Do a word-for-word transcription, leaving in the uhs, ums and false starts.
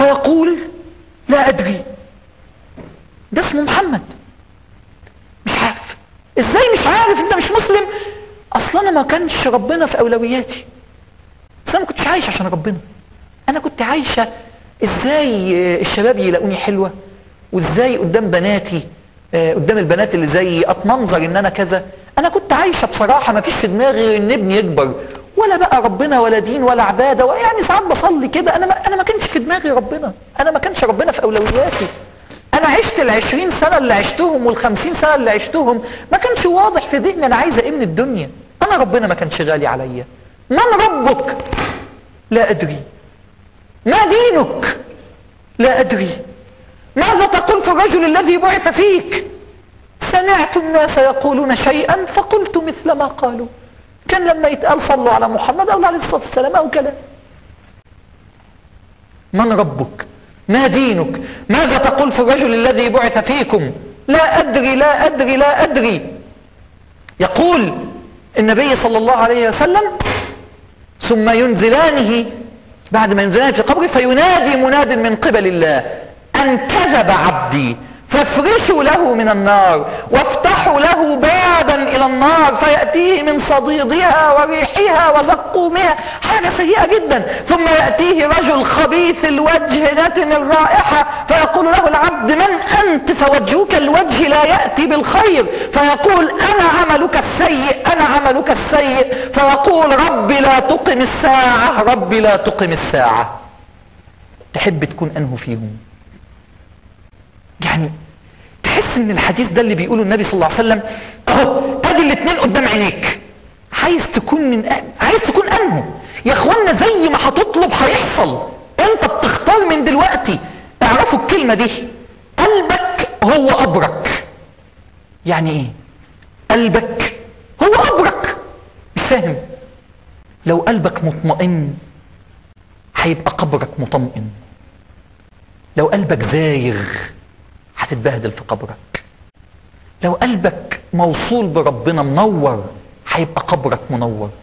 فيقول لا ادري، ده اسمه محمد. مش عارف. ازاي مش عارف؟ انت مش مسلم. اصلا انا ما كانش ربنا في اولوياتي، اصلا ما كنتش عايش عشان ربنا. انا كنت عايشة ازاي الشباب يلاقوني حلوة، وازاي قدام بناتي، قدام البنات اللي زي اتمنظر ان انا كذا. انا كنت عايشة بصراحة ما فيش في دماغي ان ابني يكبر، ولا بقى ربنا ولا دين ولا عبادة. ويعني ساعات بصلي كده، انا ما, أنا ما كانش في دماغي ربنا، انا ما كانش ربنا في اولوياتي. انا عشت العشرين سنة اللي عشتهم والخمسين سنة اللي عشتهم ما كانش واضح في ذهني انا عايزة ايه من الدنيا. انا ربنا ما كانش غالي عليا. من ربك؟ لا ادري. ما دينك؟ لا ادري. ماذا تقول في الرجل الذي بعث فيك؟ سمعت الناس يقولون شيئا فقلت مثل ما قالوا. كان لما يتقال صلوا على محمد او عليه الصلاة والسلام او كلام. من ربك؟ ما دينك؟ ماذا تقول في الرجل الذي بعث فيكم؟ لا ادري لا ادري لا ادري. يقول النبي صلى الله عليه وسلم ثم ينزلانه، بعد ما ينزلانه في قبره، فينادي مناد من قبل الله ان كذب عبدي فافرشوا له من النار وافتحوا له بابا الى النار فيأتيه من صديدها وريحها وزقومها، حاجة سيئة جدا. ثم يأتيه رجل خبيث الوجه نتن الرائحة فيقول له العبد من انت؟ فوجهك الوجه لا يأتي بالخير. فيقول انا عملك السيء انا عملك السيء. فيقول ربي لا تقم الساعة ربي لا تقم الساعة. تحب تكون انه فيهم؟ يعني تحس ان الحديث ده اللي بيقوله النبي صلى الله عليه وسلم اهو ادي الاثنين قدام عينيك، عايز تكون من أ... عايز تكون انه. يا اخوانا زي ما هتطلب هيحصل، انت بتختار من دلوقتي. اعرفوا الكلمة دي، قلبك هو ابرك. يعني ايه قلبك هو ابرك؟ مش فاهم. لو قلبك مطمئن هيبقى قبرك مطمئن. لو قلبك زايغ هتتبهدل في قبرك. لو قلبك موصول بربنا منور هيبقى قبرك منور.